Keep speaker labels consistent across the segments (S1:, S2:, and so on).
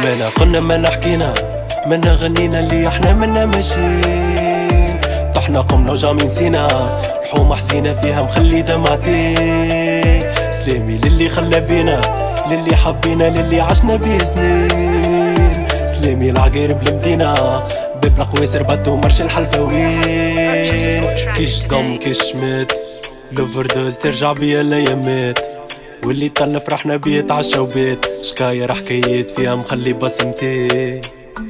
S1: منا قلنا منا حكينا منا غنينا اللي احنا منا ماشين. طحنا قمنا وجامي نسينا الحومة حزينة فيها مخلي دمعتي. سلامي للي خلى بينا للي حبينا للي عشنا بيه سنين. سلامي العقارب المدينة باب القويسر باتو مرش الحلفاوين. كيش ضم كيش مات لوفردوز ترجع بيا الايامات. واللي طل فرحنا بيه تعشى وبيت. شكاير حكايات فيها مخلي بصمتي.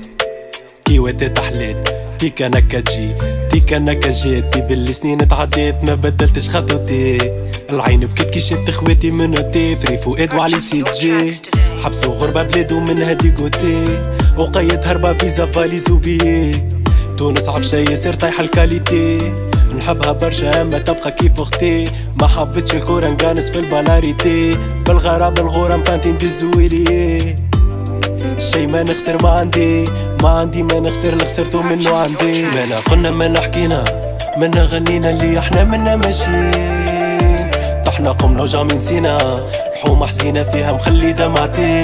S1: كيوات تحليت تيكا نكا تجي تيكا نكا جات. باللي سنين تعديت ما بدلتش خطوتي. العين بكيت كي شفت خواتي من اوتي. فري فؤاد وعلي سي جي حبسوا غربة بلادو من هادي كوتي. وقيت هربة فيزا فاليز وبيه. تونس عفشة ياسر طايحة الكاليتي. نحبها برشا اما تبقى كيف اختي. ما حبتش الكورة نقانس في البلاريتي. بالغراب الغورة مبانتين بالزويلي. الشي ما نخسر ما عندي ما نخسر اللي خسرتو منو عندي. منا قلنا منا حكينا منا غنينا اللي احنا منا ماشين. طحنا قمنا وجامي نسينا الحومة حزينة فيها مخلي دمعتي.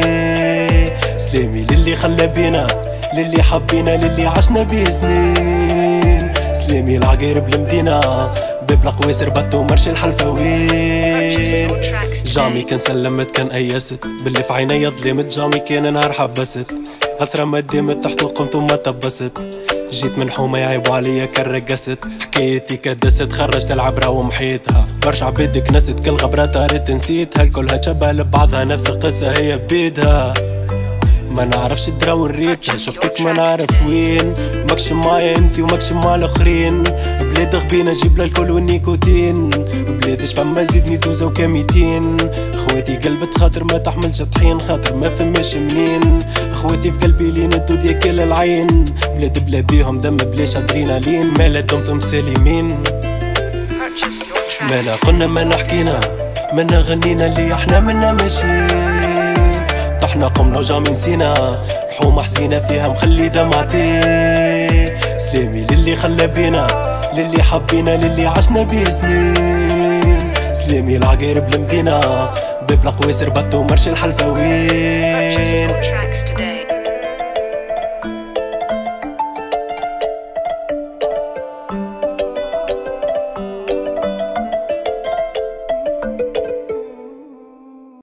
S1: سلامي للي خلى بينا للي حبينا للي عشنا بيه سنين. سلامي العقارب المدينة باب القويسر باتو مرش الحلفاوين. جامي كان سلمت كان ايست باللي في عيني ظلمت. جامي كان نهار حبست غسرة ما دامت تحت وقمت وما تبست. جيت من حومة يعيبوا عليا كرقست. حكايتي كدست خرجت العبرة ومحيتها. برشا عباد كنست كل غبرة طارت نسيتها. الكلها تشبه لبعضها نفس القصة هي بيدها. ما نعرفش الدرا وريتها شفتك ما نعرف وين. ماكش معايا انتي وماكش مع الاخرين. بلاد غبينا جيب الكل والنيكوتين. بلادش فما زيدني دوزة وكميتين. خواتي قلبت خاطر ما تحملش طحين خاطر ما فماش منين. خواتي في قلبي لين الدود ياكل العين. بلاد بلا بيهم دم بلاش ادرينالين. مالا دمتم سالمين. مالا قلنا مالا حكينا مالا غنينا اللي احنا منا ماشيين. طحنا قمنا وجامي نسينا الحومة حزينة فيها مخلي دمعتي. سلامي للي خلى بينا للي حبينا للي عشنا بيه سنين. سلامي العقارب المدينة باب القويسر باتو مرش الحلفاوين.